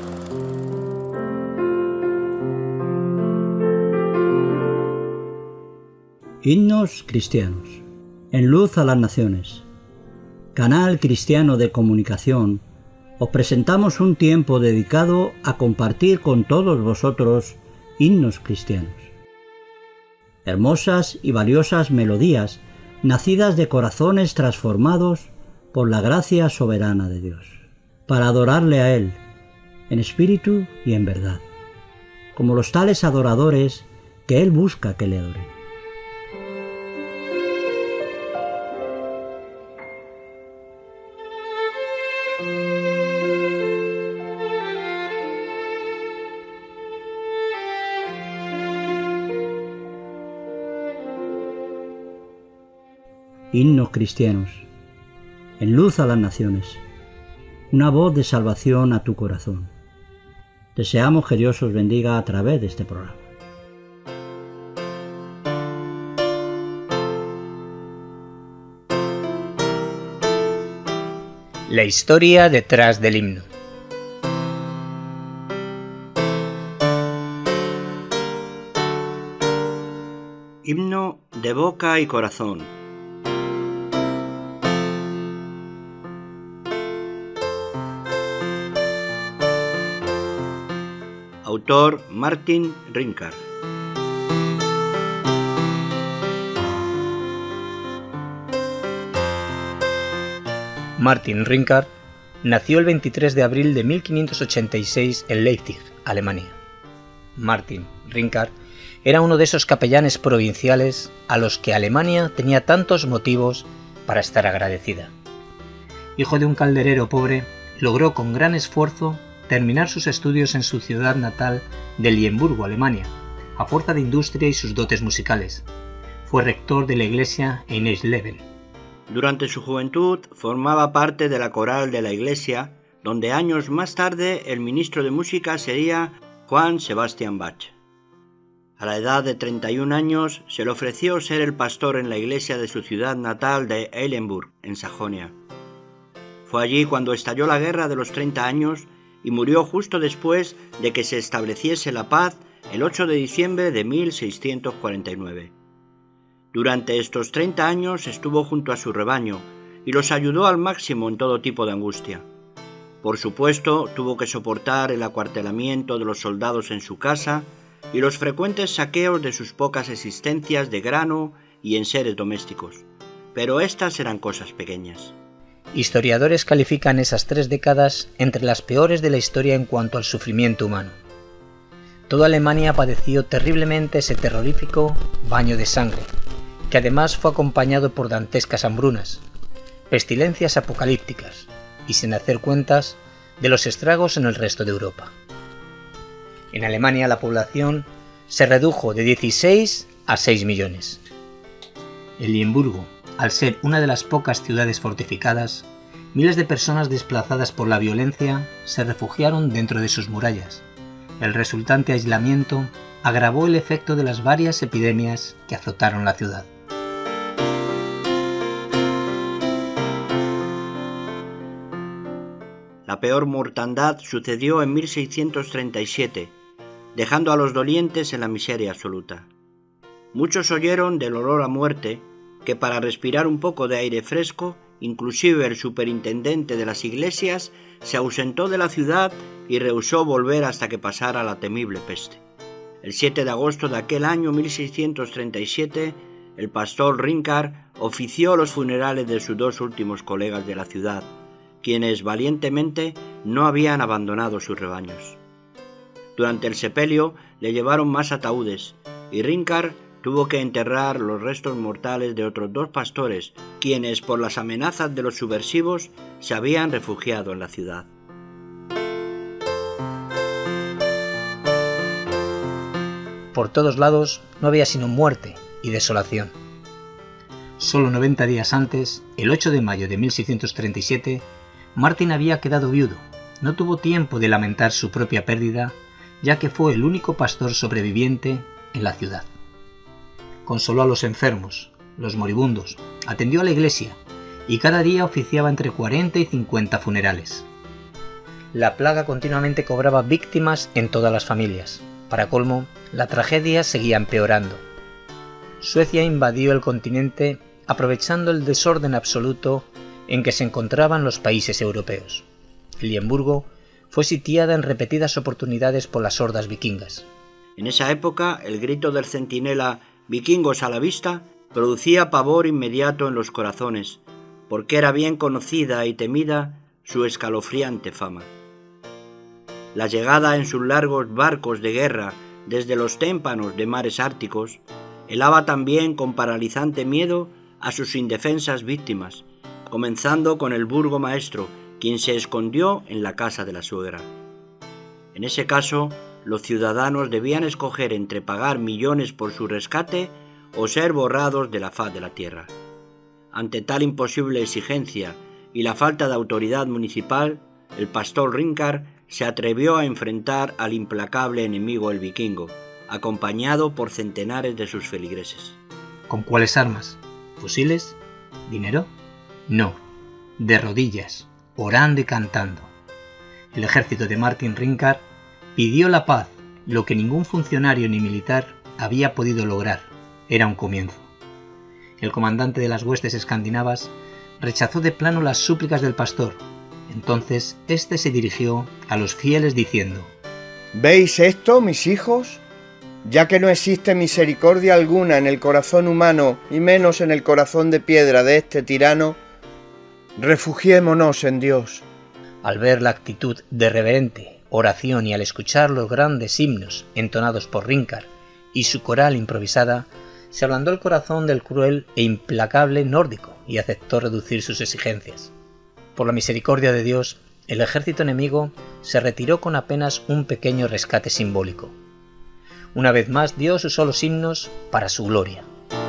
Himnos cristianos. En luz a las naciones. Canal cristiano de comunicación, os presentamos un tiempo dedicado a compartir con todos vosotros himnos cristianos. Hermosas y valiosas melodías nacidas de corazones transformados por la gracia soberana de Dios, para adorarle a Él, en espíritu y en verdad, como los tales adoradores que Él busca que le adoren. Himnos cristianos, en luz a las naciones, una voz de salvación a tu corazón. Deseamos que Dios os bendiga a través de este programa. La historia detrás del himno. Himno de boca y corazón. Autor Martin Rinckard. Martin Rinckard nació el 23 de abril de 1586 en Leipzig, Alemania. Martin Rinckard era uno de esos capellanes provinciales a los que Alemania tenía tantos motivos para estar agradecida. Hijo de un calderero pobre, logró con gran esfuerzo terminar sus estudios en su ciudad natal de Limburgo, Alemania, a fuerza de industria y sus dotes musicales. Fue rector de la iglesia en Eisleben. Durante su juventud formaba parte de la coral de la iglesia, donde años más tarde el ministro de música sería Johann Sebastian Bach. A la edad de 31 años se le ofreció ser el pastor en la iglesia de su ciudad natal de Eilenburg, en Sajonia. Fue allí cuando estalló la guerra de los 30 años y murió justo después de que se estableciese la paz el 8 de diciembre de 1649. Durante estos 30 años estuvo junto a su rebaño y los ayudó al máximo en todo tipo de angustia. Por supuesto, tuvo que soportar el acuartelamiento de los soldados en su casa y los frecuentes saqueos de sus pocas existencias de grano y enseres domésticos, pero estas eran cosas pequeñas. Historiadores califican esas 3 décadas entre las peores de la historia en cuanto al sufrimiento humano. Toda Alemania padeció terriblemente ese terrorífico baño de sangre, que además fue acompañado por dantescas hambrunas, pestilencias apocalípticas y sin hacer cuentas de los estragos en el resto de Europa. En Alemania la población se redujo de 16 a 6 millones. En Limburgo, al ser una de las pocas ciudades fortificadas, miles de personas desplazadas por la violencia se refugiaron dentro de sus murallas. El resultante aislamiento agravó el efecto de las varias epidemias que azotaron la ciudad. La peor mortandad sucedió en 1637, dejando a los dolientes en la miseria absoluta. Muchos oyeron del olor a muerte, que para respirar un poco de aire fresco, inclusive el superintendente de las iglesias se ausentó de la ciudad y rehusó volver hasta que pasara la temible peste. El 7 de agosto de aquel año 1637, el pastor Rinckard ofició los funerales de sus 2 últimos colegas de la ciudad, quienes valientemente no habían abandonado sus rebaños. Durante el sepelio le llevaron más ataúdes y Rinckard tuvo que enterrar los restos mortales de otros 2 pastores, quienes por las amenazas de los subversivos se habían refugiado en la ciudad. Por todos lados no había sino muerte y desolación. Solo 90 días antes, el 8 de mayo de 1637, Martin había quedado viudo. No tuvo tiempo de lamentar su propia pérdida, ya que fue el único pastor sobreviviente en la ciudad. Consoló a los enfermos, los moribundos, atendió a la iglesia y cada día oficiaba entre 40 y 50 funerales. la plaga continuamente cobraba víctimas en todas las familias. Para colmo, la tragedia seguía empeorando. Suecia invadió el continente aprovechando el desorden absoluto en que se encontraban los países europeos. Liemburgo fue sitiada en repetidas oportunidades por las hordas vikingas. En esa época, el grito del centinela «vikingos a la vista» producía pavor inmediato en los corazones, porque era bien conocida y temida su escalofriante fama. La llegada en sus largos barcos de guerra desde los témpanos de mares árticos helaba también con paralizante miedo a sus indefensas víctimas, comenzando con el burgomaestro, quien se escondió en la casa de la suegra. En ese caso, los ciudadanos debían escoger entre pagar millones por su rescate o ser borrados de la faz de la tierra. Ante tal imposible exigencia y la falta de autoridad municipal, el pastor Hrinkar se atrevió a enfrentar al implacable enemigo el vikingo, acompañado por centenares de sus feligreses. ¿Con cuáles armas? ¿Fusiles? ¿Dinero? No, de rodillas, orando y cantando. El ejército de Martin Hrinkar pidió la paz, lo que ningún funcionario ni militar había podido lograr. Era un comienzo. El comandante de las huestes escandinavas rechazó de plano las súplicas del pastor. Entonces éste se dirigió a los fieles diciendo: ¿Veis esto, mis hijos? Ya que no existe misericordia alguna en el corazón humano y menos en el corazón de piedra de este tirano, refugiémonos en Dios. Al ver la actitud de reverente oración y al escuchar los grandes himnos entonados por Hrinkar y su coral improvisada, se ablandó el corazón del cruel e implacable nórdico y aceptó reducir sus exigencias. Por la misericordia de Dios, el ejército enemigo se retiró con apenas un pequeño rescate simbólico. Una vez más Dios usó los himnos para su gloria.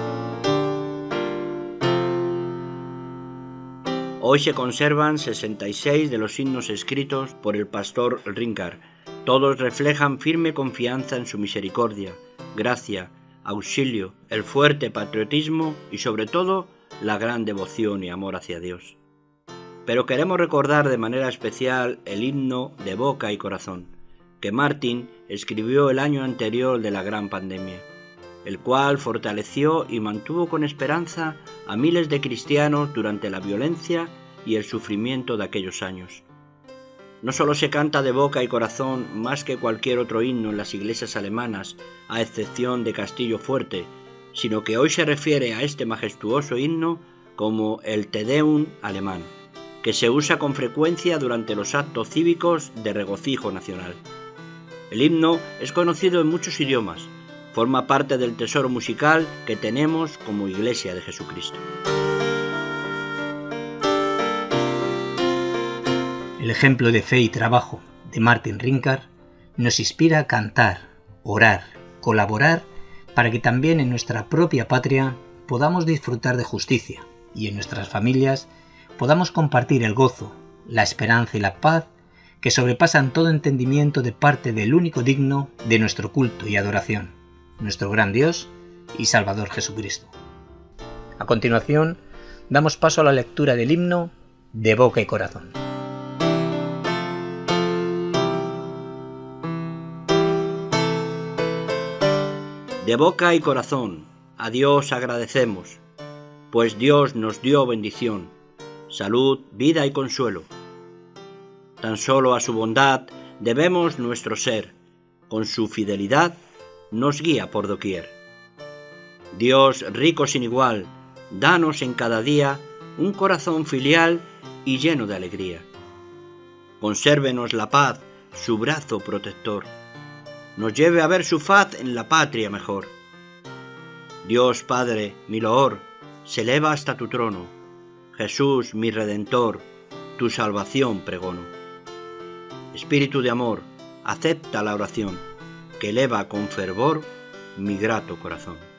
Hoy se conservan 66 de los himnos escritos por el pastor Hrinkar. Todos reflejan firme confianza en su misericordia, gracia, auxilio, el fuerte patriotismo y sobre todo la gran devoción y amor hacia Dios. Pero queremos recordar de manera especial el himno de Boca y Corazón, que Martin escribió el año anterior de la gran pandemia, el cual fortaleció y mantuvo con esperanza a miles de cristianos durante la violencia y el sufrimiento de aquellos años. No solo se canta de boca y corazón más que cualquier otro himno en las iglesias alemanas, a excepción de Castillo Fuerte, sino que hoy se refiere a este majestuoso himno como el Te Deum alemán, que se usa con frecuencia durante los actos cívicos de regocijo nacional. El himno es conocido en muchos idiomas, forma parte del tesoro musical que tenemos como Iglesia de Jesucristo. El ejemplo de fe y trabajo de Martin Hrinkar nos inspira a cantar, orar, colaborar para que también en nuestra propia patria podamos disfrutar de justicia y en nuestras familias podamos compartir el gozo, la esperanza y la paz que sobrepasan todo entendimiento de parte del único digno de nuestro culto y adoración, nuestro gran Dios y Salvador Jesucristo. A continuación, damos paso a la lectura del himno de Boca y Corazón. De boca y corazón, a Dios agradecemos, pues Dios nos dio bendición, salud, vida y consuelo. Tan solo a su bondad debemos nuestro ser, con su fidelidad nos guía por doquier. Dios rico sin igual, danos en cada día un corazón filial y lleno de alegría. Consérvenos la paz, su brazo protector, nos lleve a ver su faz en la patria mejor. Dios Padre, mi loor, se eleva hasta tu trono. Jesús, mi Redentor, tu salvación pregono. Espíritu de amor, acepta la oración, que eleva con fervor mi grato corazón.